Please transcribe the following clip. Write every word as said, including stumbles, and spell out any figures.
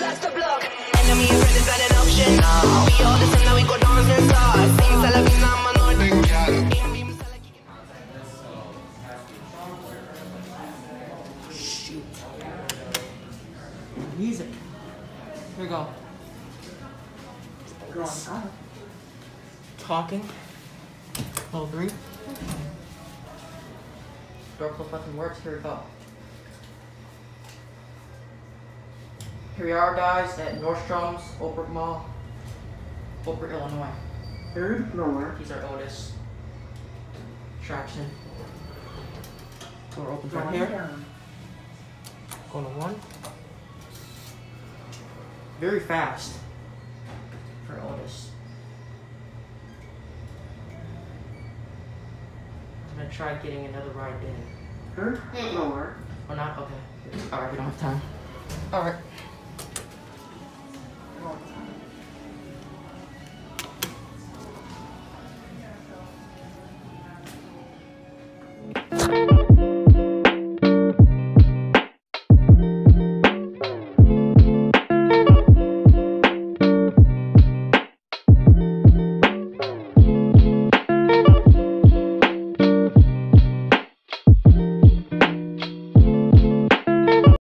that's the block. Enemy and friend is not an option. No. We all the same, now we go dance and start. Sing Salavina, I'm a Shoot. Music. Here we go. Talking. Level three. Door close button works. Here we go. Here we are, guys, at Nordstroms, OakBrook Mall, OakBrook, Illinois. Third floor. These are Otis. Traction. Door opens right here. Down. Go to one. Very fast for Otis. I'm gonna try getting another ride in. Third floor. Or not? Okay. Alright, we don't have time. Alright. Thank you.